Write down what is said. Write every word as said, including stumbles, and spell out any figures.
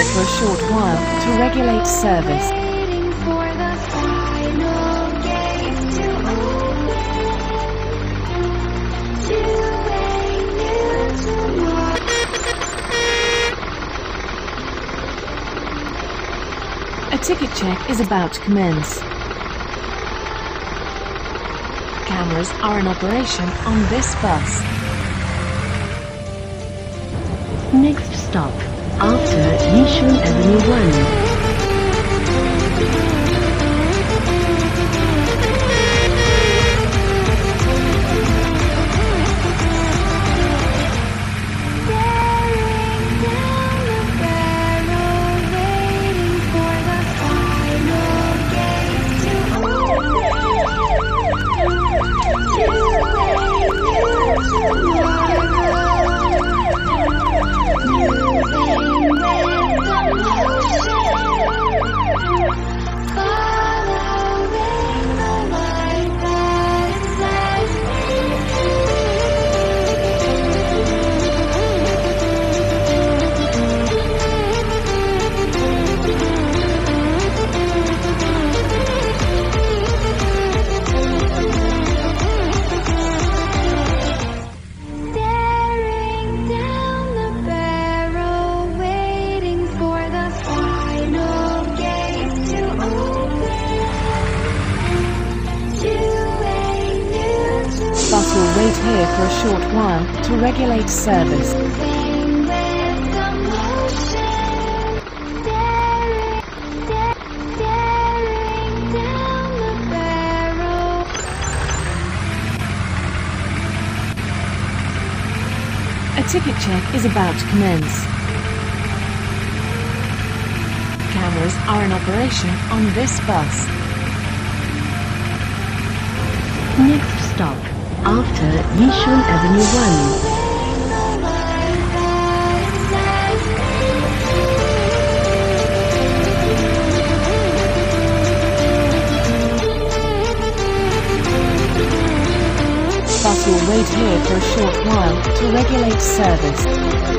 here for a short while to regulate service. A ticket check is about to commence. Cameras are in operation on this bus. Next stop, after Yishun Avenue one. Bus will wait here for a short while to regulate service. A ticket check is about to commence. Cameras are in operation on this bus. Next stop, after Yishun Avenue one. Bus will wait here for a short while to regulate service.